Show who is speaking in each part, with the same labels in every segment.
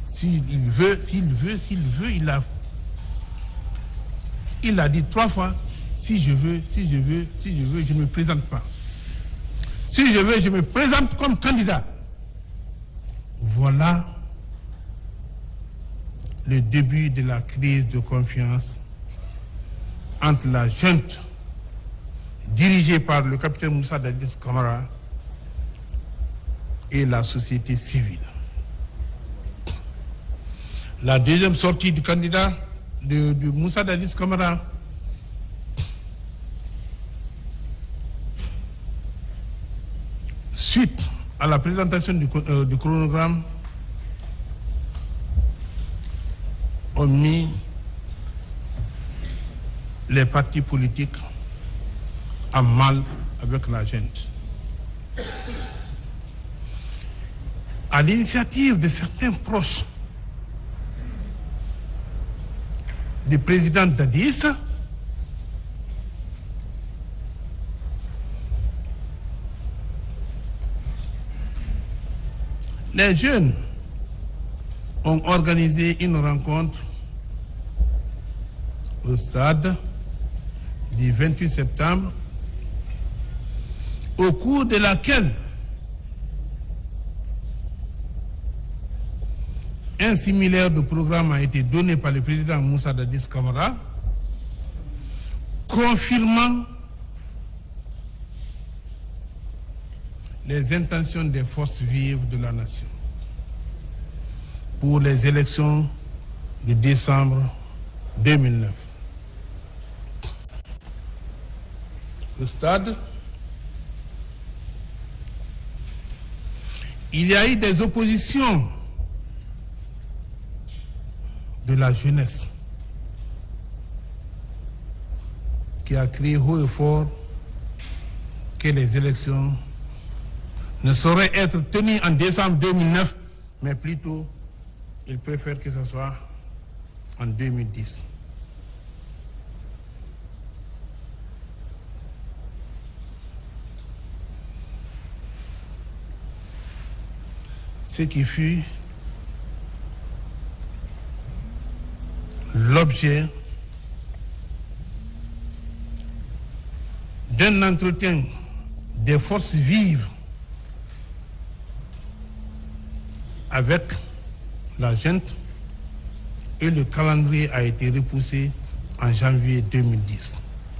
Speaker 1: S'il veut, il a dit 3 fois, si je veux, je ne me présente pas. Si je veux, je me présente comme candidat. Voilà le début de la crise de confiance entre la junte dirigée par le capitaine Moussa Dadis Camara et la société civile. La deuxième sortie du candidat de Moussa Dadis Camara suite à la présentation du chronogramme ont mis les partis politiques en mal avec la junte. À l'initiative de certains proches du président Dadis, les jeunes ont organisé une rencontre au stade du 28 septembre, au cours de laquelle un similaire de programme a été donné par le président Moussa Dadis Camara, confirmant les intentions des forces vives de la nation pour les élections de décembre 2009. Au stade, il y a eu des oppositions de la jeunesse qui a crié haut et fort que les élections ne sauraient être tenues en décembre 2009, mais plutôt ils préfèrent que ce soit en 2010. Ce qui fut l'objet d'un entretien des forces vives avec la junte, et le calendrier a été repoussé en janvier 2010.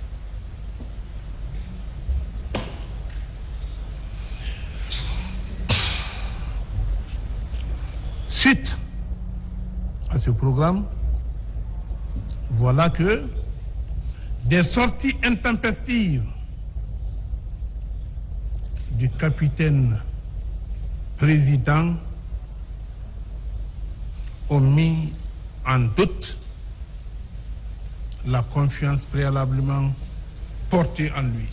Speaker 1: Suite à ce programme, voilà que des sorties intempestives du capitaine président ont mis en doute la confiance préalablement portée en lui.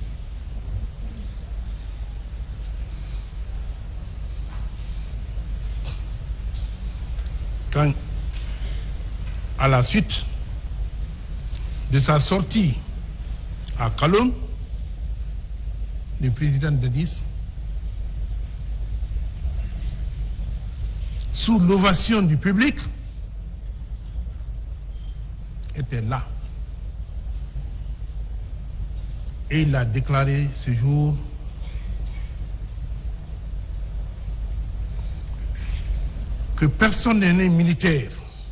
Speaker 1: Quand, à la suite de sa sortie à Kalom, le président Dadis, sous l'ovation du public, était là. Et il a déclaré ce jour que personne n'est né militaire,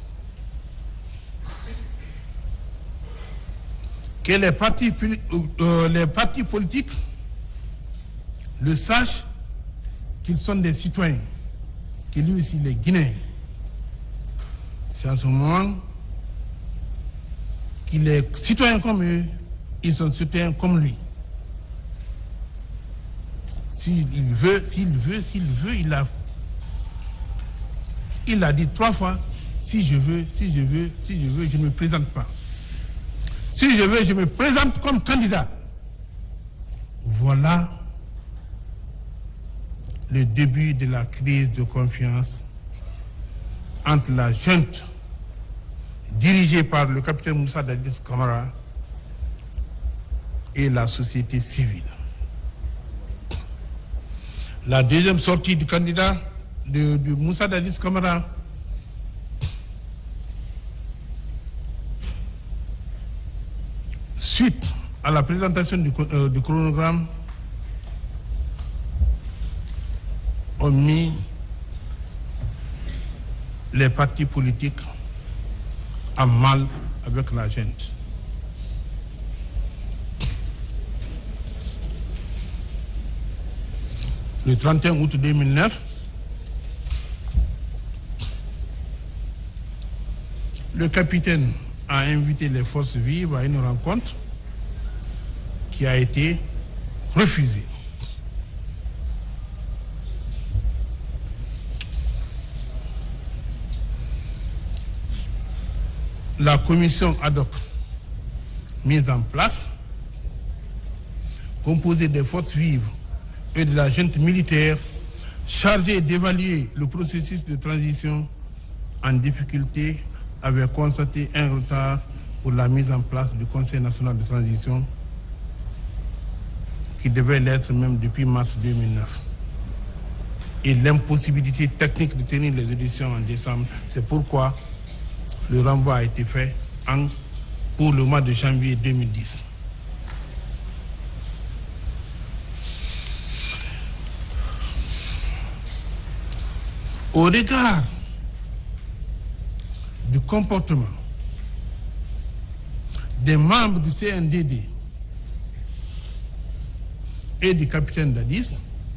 Speaker 1: que les partis politiques le sachent qu'ils sont des citoyens, que lui aussi les Guinéens. C'est à ce moment qu'il est citoyen comme eux, ils sont citoyens comme lui. S'il veut, il a dit 3 fois, si je veux, je ne me présente pas. Si je veux, je me présente comme candidat. Voilà le début de la crise de confiance entre la junte dirigée par le capitaine Moussa Dadis Camara et la société civile. La deuxième sortie du candidat de Moussa Dadis Camara à la présentation du chronogramme, ont mis les partis politiques en mal avec la gente. Le 31 août 2009, le capitaine a invité les forces vives à une rencontre qui a été refusée. La commission ad hoc mise en place, composée des forces vives et de la junte militaire, chargée d'évaluer le processus de transition en difficulté, avait constaté un retard pour la mise en place du Conseil national de transition qui devait l'être même depuis mars 2009. Et l'impossibilité technique de tenir les auditions en décembre, c'est pourquoi le renvoi a été fait pour le mois de janvier 2010. Au regard du comportement des membres du CNDD et du capitaine Dadis,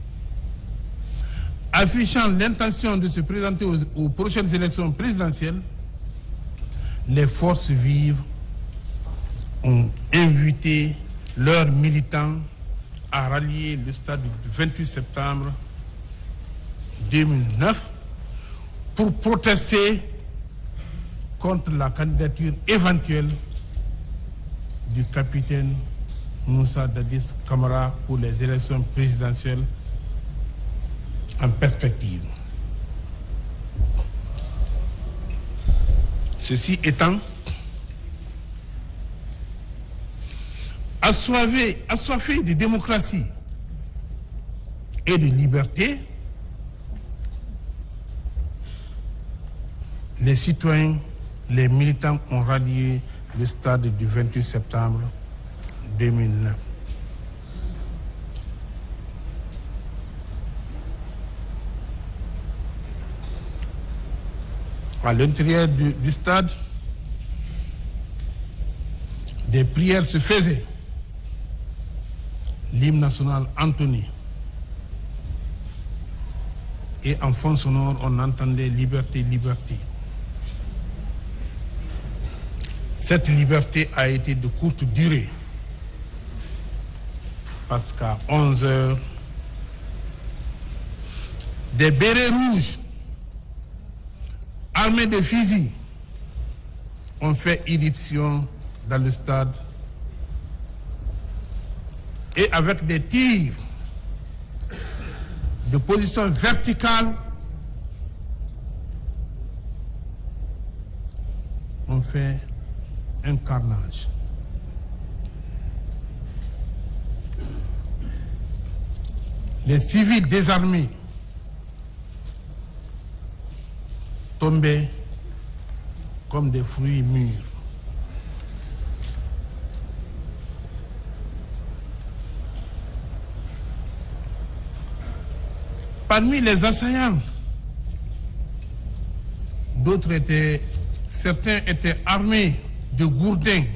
Speaker 1: affichant l'intention de se présenter aux prochaines élections présidentielles, les forces vives ont invité leurs militants à rallier le stade du 28 septembre 2009 pour protester contre la candidature éventuelle du capitaine Moussa Dadis Camara pour les élections présidentielles en perspective. Ceci étant, assoiffés de démocratie et de liberté, les citoyens, les militants ont rallié le stade du 28 septembre 2009. À l'intérieur du stade, des prières se faisaient. L'hymne national entonné. Et en fond sonore, on entendait liberté, liberté. Cette liberté a été de courte durée. Parce qu'à 11 heures, des bérets rouges armés de fusils ont fait irruption dans le stade et avec des tirs de position verticale ont fait un carnage. Les civils désarmés tombaient comme des fruits mûrs. Parmi les assaillants, certains étaient armés de gourdins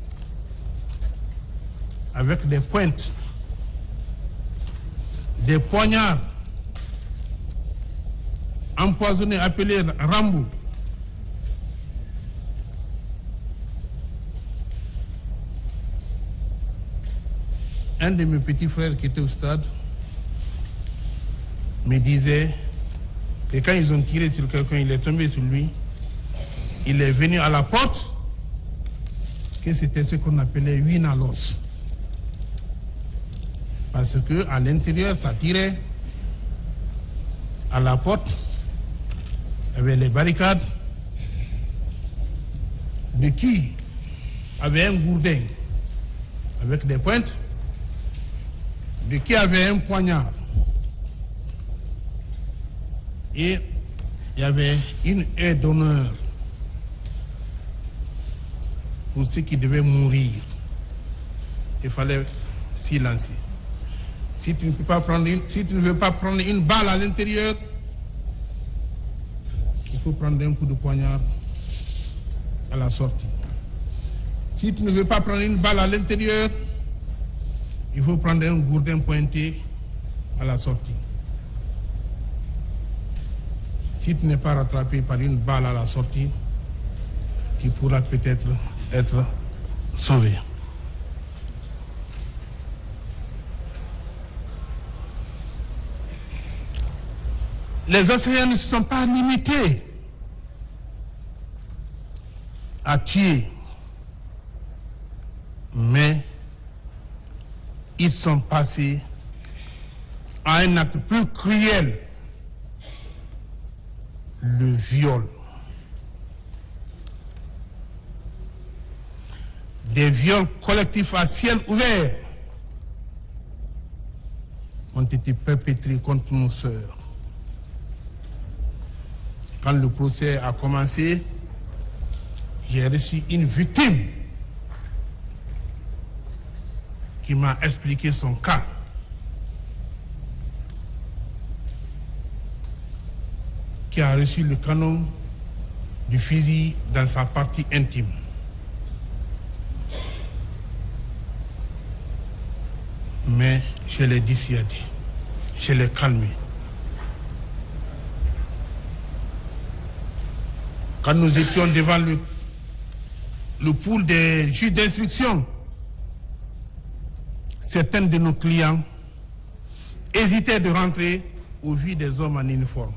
Speaker 1: avec des pointes, des poignards empoisonnés appelés Rambo. Un de mes petits frères qui était au stade me disait que quand ils ont tiré sur quelqu'un, il est tombé sur lui, il est venu à la porte, que c'était ce qu'on appelait Winalos. Parce qu'à l'intérieur, ça tirait. À la porte, il y avait les barricades. De qui avait un gourdin avec des pointes, de qui avait un poignard. Et il y avait une aide d'honneur pour ceux qui devaient mourir. il fallait s'y lancer. Si tu ne veux pas prendre une balle à l'intérieur, il faut prendre un coup de poignard à la sortie. Si tu ne veux pas prendre une balle à l'intérieur, il faut prendre un gourdin pointé à la sortie. Si tu n'es pas rattrapé par une balle à la sortie, tu pourras peut-être être sauvé. Les assaillants ne se sont pas limités à tuer, mais ils sont passés à un acte plus cruel, le viol. Des viols collectifs à ciel ouvert ont été perpétrés contre nos sœurs. Quand le procès a commencé, j'ai reçu une victime qui m'a expliqué son cas. Qui a reçu le canon du fusil dans sa partie intime. Mais je l'ai dissuadé, je l'ai calmé. Quand nous étions devant le pool des juges d'instruction, certains de nos clients hésitaient de rentrer au vu des hommes en uniforme.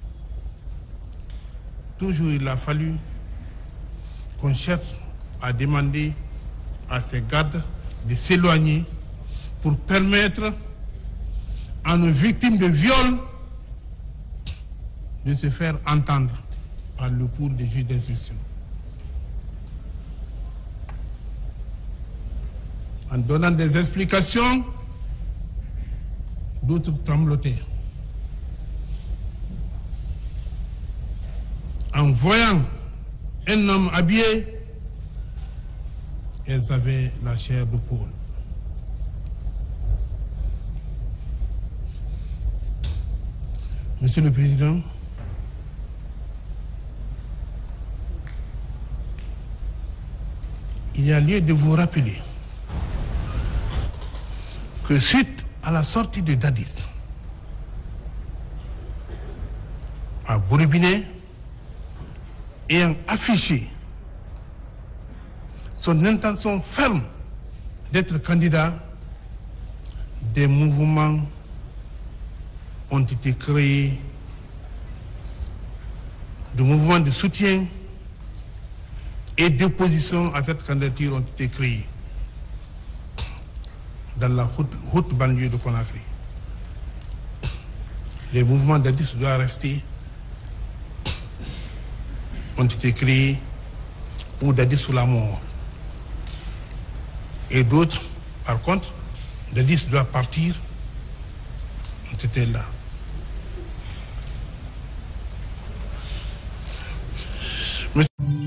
Speaker 1: Toujours il a fallu qu'on cherche à demander à ces gardes de s'éloigner pour permettre à nos victimes de viol de se faire entendre par le pool des juges d'instruction. En donnant des explications, d'autres tremblotaient. En voyant un homme habillé, elles avaient la chair de poule. Monsieur le Président, il y a lieu de vous rappeler que suite à la sortie de Dadis à Bourbinet, ayant affiché son intention ferme d'être candidat, des mouvements ont été créés, des mouvements de soutien et d'opposition à cette candidature ont été créés dans la haute banlieue de Conakry. Les mouvements Dadis doivent rester ont été créés ou Dadis sous la mort. Et d'autres, par contre, Dadis doit partir, ont été là. Mais